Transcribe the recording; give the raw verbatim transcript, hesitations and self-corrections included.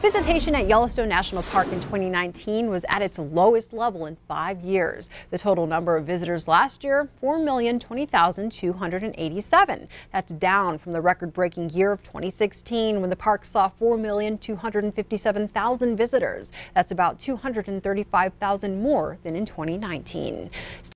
Visitation at Yellowstone National Park in twenty nineteen was at its lowest level in five years. The total number of visitors last year, four million twenty thousand two hundred eighty-seven. That's down from the record-breaking year of twenty sixteen when the park saw four million two hundred fifty-seven thousand visitors. That's about two hundred thirty-five thousand more than in twenty nineteen.